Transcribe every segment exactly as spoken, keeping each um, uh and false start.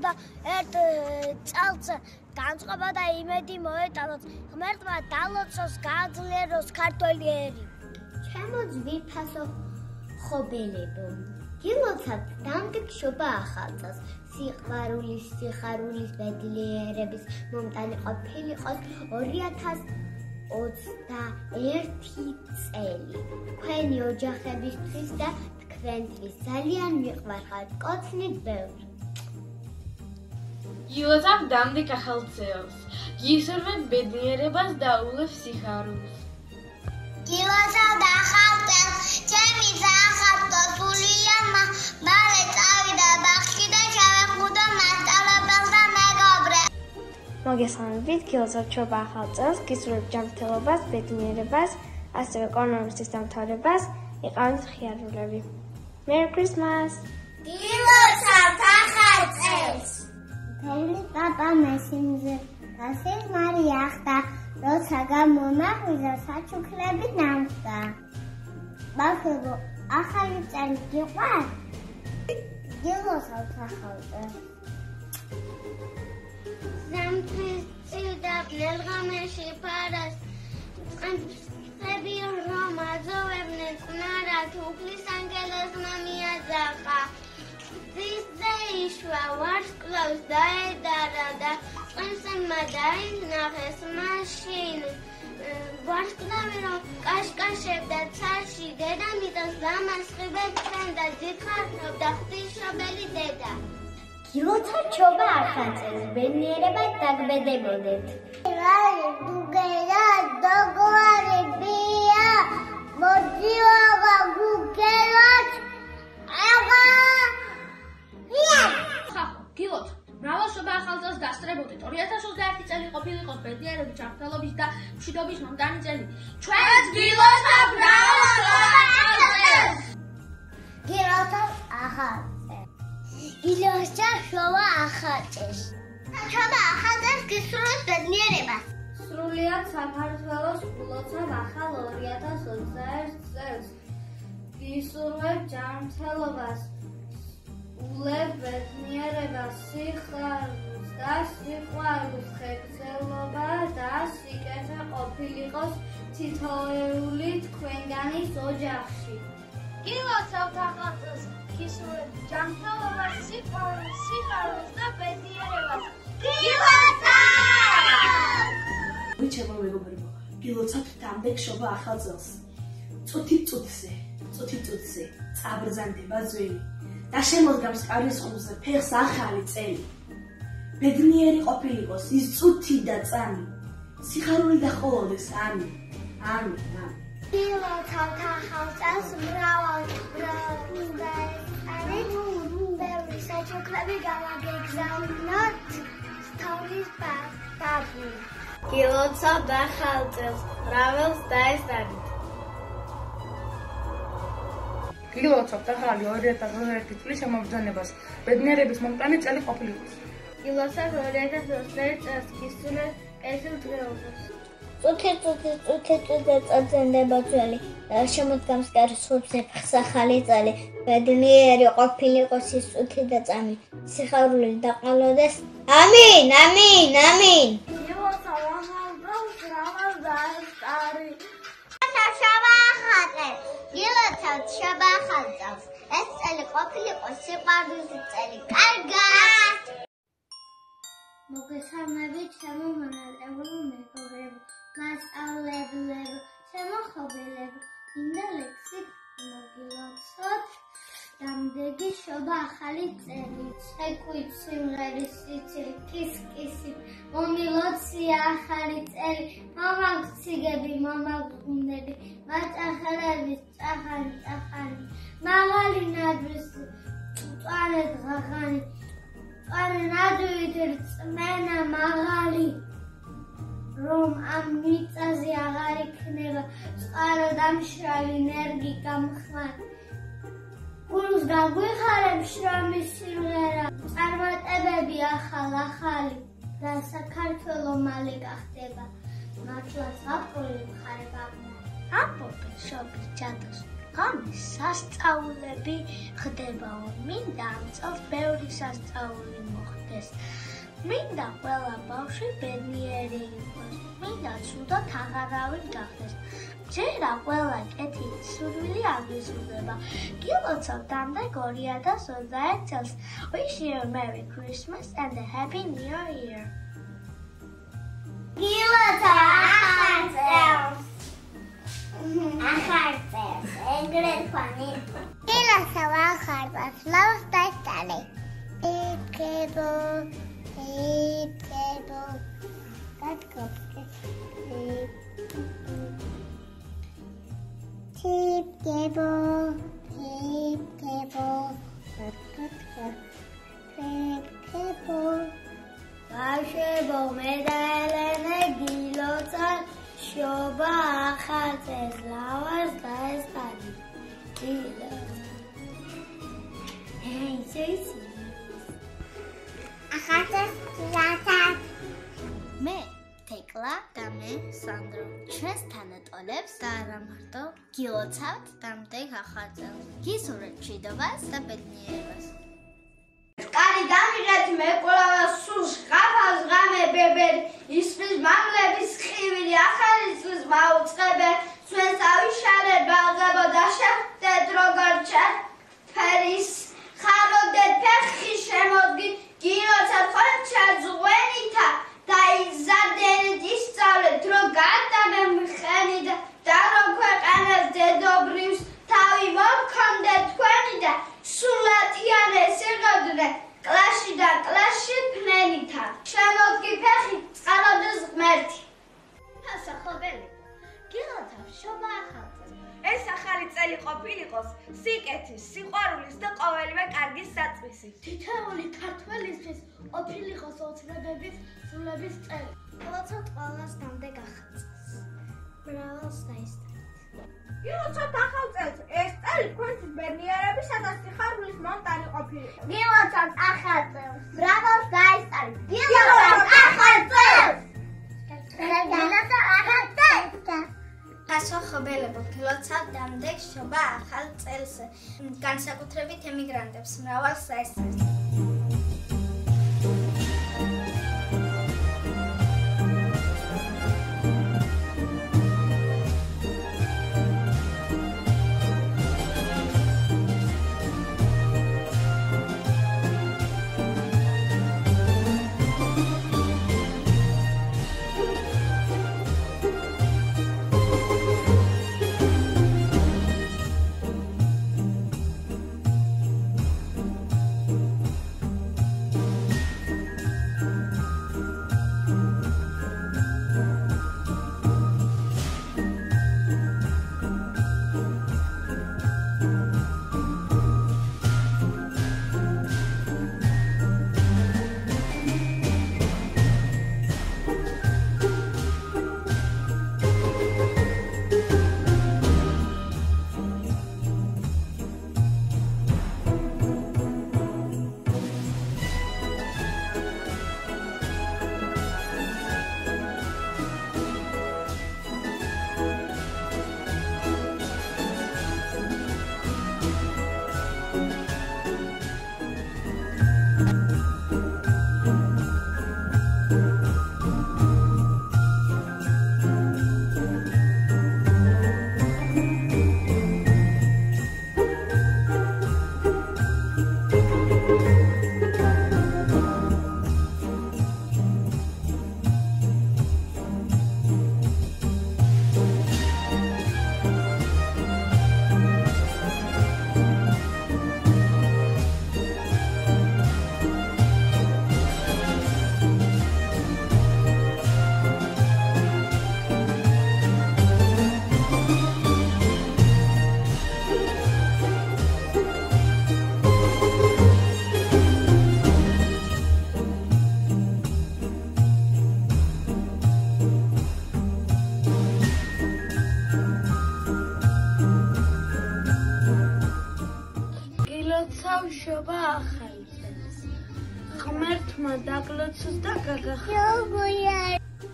უნდა ერთ წელს განწყობა და იმედი მოეტანოს ღმერთმა დალოცოს გააძლიეროს ქართველი ერი. ჩემო ძვირფასო ხობელებო, გილოცავთ დამგეშობა ახალწელს, სიყვარულის, სიხარულის, ბედნიერების მომტანი ყოფილიყოს ორი ათას ოცდაერთი წელი. თქვენი ოჯახებისთვის და თქვენთვის ძალიან მიყვარხართ, კოცნით ბევრ. გილოცავთ დამდეგ ახალ წელს, გისურვებთ ბედნიერებას და ულევ სიხარულს. გილოცავთ ახალ წელს, ჩემი საახალწლო სულია, მალე წავიდა ბაღში და ჩავეხმუდო მასწავლებელს და მეგობრებს. მოგესალმებით, გილოცავთ ჩვეულა ახალ წელს, გისურვებთ ჯანმრთელობას, ბედნიერებას, ასევე კორონავირუსის დამთავრებას, იყავით ხიარულები. Merry Christmas! გილოცავთ ახალ წელს! მთელი პაპა მესიმზე გასის მარია ხდა, როცა გამომაღვიძა საჩუქრები ნამხდა. ბავშვებო, ახალი წელი გიყვართ? გილოცავთ ახალ წელს. ზამთრის და ბნელღამეში ფარას წყები რომ აზოვებდნენ წყნარად უფლის ანგელოზმა მიაძახა. ძისზე იშვა ვარსკვლავს დაედარა და წყემსმა დაინახეს მაშინ ვარსკვლავი რომ კაშკაშებდა ცარში დედამიწას დამასხიბებდნენ და ძიხარობდა ღვთისმშობელი დედა. გილოცავთ ჩვეულა ახალ წელს, ბედნიერებად დაგბედებოდეთ. დუგერა დოგვარი ბია მოძიოვა გუგელოთ აღა გილოცავთ მრავალშობა ახალ წელს დასწრებოდეთ. ორი ათას ოცდაერთი წელი ყოფილიყოს ბედნიერების, ჯანმრთელობის და მშვიდობის მომტანი წელი. ჩვენც გილოცავთ მრავალშობა ახალ წელს. გილოცავთ ახალ გილოცავთ შოვა ახალ წელს. შოვა ახალ წელს გისურვებთ ბედნიერებას. სრულიად საქართველოს გილოცავ ახალ ორი ათას ოცდაერთ წელს. გისურვებთ ჯანმრთელობას, ულევ ბედნიერებას, სიხარულს და სიყვარულს, ხანგრძლობა და სიკეთე ყოფილიყოს თითოეული თქვენგანის ოჯახში. გილოცავთ ახალ წელს, გისურვებთ ჯანმრთელობას, სიყვარულს, სიხარულს და ბედნიერებას. გილოცავთ! ვიჩემო მეგობრებო, გილოცავთ დამდეგშობა ახალ წელს. წუთით წუთზე, წუთით წუთზე წაბრძანდება ძველი და შემოდგამს კარის ყურზე ფეხს ახალი წელი. ბედნიერი ყოფილიყოს ის წუთი და წამი, სიხარული და ხოლოდეს ამი, ამი, ამი. გილოცავთ ახალ წელს, მრავალ ბევრი საჩუქრები გამაგეგზავნოთ სთოვლის ბაბი. გილოცავთ ახალ წელს, მრავალს დაესწრებით. გილოცავთ ახალი ორი ათას ოცდაერთი წლის შემობრძანებას, ბედნიერების მომტანი წელი ყოფილიყოს. გილოცავთ ორი ათას ოცდაერთი წელს, გისურვებთ კეთილ დღეობას. წუთი წუთი წუთი წუთი წაძენდება ძველი და შემოდგამს კარის ყურზე ფეხს ახალი წელი. ბედნიერი ყოფილიყოს ის წუთი და წამი, სიხარული დაყოლოდეს. ამინ, ამინ, ამინ. გილოცავთ ახალ წელს, მრავალ დაესწარი. შობა ახალ წელს, გილოცავთ შობა ახალ წელს. ეს წელი ყოფილიყოს სიყვარულის წელი. კარგად! მოგესალმებით ჩემო მონაწილეებო, მეგობრებო, მასწავლებლებო, ჩემო ხობელებო, მინდა ლექსით მოგილოცოთ დამდეგი შობა ახალი წელი. ცეკვით სიმღერის სიცილი, კის-კისი, მომილოცია ახალი წელი, მომაქვს ციგები, მომაქვს გუნდები, მაწახელები, წახანი, წახანი, მაღალი ნადრის, მწვანე დღაღანი, მწვანე ნადვით რწმენა მაღალი, რომ ამ მიწაზე აღარ იქნება წყარო და მშრალი ნერგი გამხმარი. გულს გაგვიხარებ შრომის სიმღერა, წარმატებები ახალ-ახალი და საქართველო მალე გახდება მართლაც აპრილი მხარე გაგმო. აპოპე შობის ჯადოს ღამე სასწაულები ხდებაო. მინდა ამ წელს ბევრი სასწაული მოხდეს. მინდა ყველა ბავშვი ბედნიერი იყოს. მინდა ცუდად აღარავინ გახდეს. ჯერა ყველა კეთილი სურვილი აგვიზრდება. გილოცავ დამდეგ ორი ათას ოცდაერთ წელს. Wish you a Merry Christmas and a Happy New Year. გილოცავ ახალ წელს. ახალ წელს. ეგრეთ ვანი. გილოცავ ახალ წელს. ლავს დაისწავლე. იკებო. იკებო. კატკოპკე. Tip table, tip table, tip table. Ashebo medalene gilotsa shoba akhates lavas daestani. Gilot. Hey, sis. Akhates lata. Me Tekla და მე სანდრო ჩვენს თანატოლებს და არა მარტო გილოცავთ დამდეგ ახალ წელს. გისურვებთ მშვიდობას და ბედნიერებას. Კარი დამიღეთ მე ყველა სულს ყაფას ღამე ბებერი ისმის მამლების ხივილი ახალი წლის მაუწყებე ჩვენს ავიშალეთ ბაღებო და შეხვდეთ როგორ ჩაფერის ხაროდეთ ფეხი შემოდგით გილოცავთ ხოლმე ჩაძღვენითა და იზადენით ისწავლეთ რომ გატანემ ხენი და და რომ ქვეყანას დედობრიოს თავი მოქონდეთ თქვენი და სულათიანეს იყოდნენ კლასში და კლასში ფნენითა შემოდგი ფეხი წყალოდეს ღმერთი ასახობელი გილოცავ შობა ახალ წელს. ეს ახალი წელი ყოფილიყოს სიკეთის, სიყვარულის და ყოველივე კარგის საწვისი. თითოეული ქართველისთვის ყოფილიყოს ოცნებების სულების წელი. გილოცავთ ყველას დამდეგ ახალ წელს. ბრავალს დაისწრეთ. გილოცავთ ახალ წელს. ეს წელი თქვენთვის ბედნიერებისა და სიხარულის მომტანი ყოფილიყოს. გილოცავთ ახალ წელს ბრავალს დაესწრეთ გილოცავთ ახალ წელს გილოცავთ ახალ წელს პასუხობელებო გილოცავთ დამდეგ შობა ახალ წელს. განსაკუთრებით ემიგრანტებს მრავალს დაესწრეთ. შობა ახალი წელს. ღმერთმა დაგლოცოს და გაგახაროს.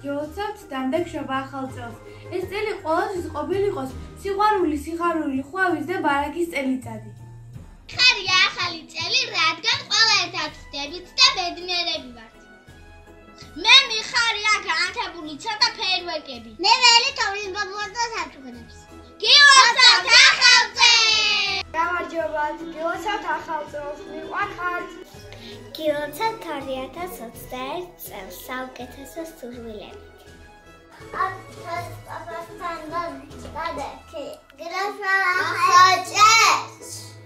გილოცავთ დამდეგშობა ახალ წელს. ეს წელი ყოველთვის ყოფილიყოს სიყვარული, სიხარული, ხვავის და ბარაკის წელიწადი. ხარია ახალი წელი, რადგან ყველა ერთად ხდებით და ბედნიერები ვართ. მე მიხარია განათებული ცოტა ფეირვერკები. მე ველი თოვლის ბაბუას და საფრთხეებს. გილოცავთ ახალ წელს! გამარჯობათ, გილოცავთ ახალ წელს, მიყვარხართ! გილოცავთ ორი ათას ოცდაერთ წელს, საუკეთესო სურვილებით. ათას ათასთან და გადაքի. გილოცავთ ახალ წელს!